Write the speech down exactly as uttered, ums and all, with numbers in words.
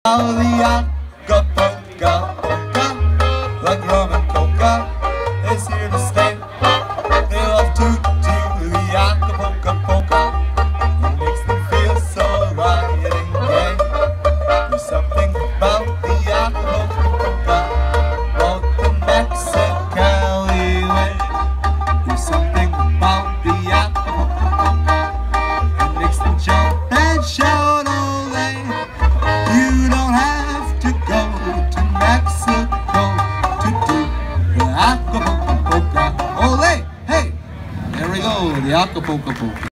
The Acapulco polka, like rum and coca, is here to stay. They love to do the Acapulco polka. It makes them feel so right and gay. There's something about the Acapulco polka, about the Mexicali way. There's something about the Acapulco polka that makes them jump and shout, ole. You don't have to go to Mexico to do the Acapulco polka. Ole! Hey! There we go, the Acapulco polka.